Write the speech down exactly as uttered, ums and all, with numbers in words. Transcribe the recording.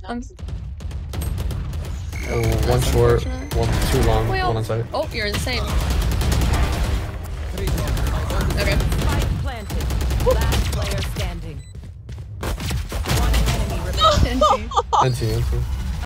I'm... Oh, one short, one too long, Wait, one on site. Oh, you're insane. Okay. Planted. Last player standing. One enemy remaining. N T, N T.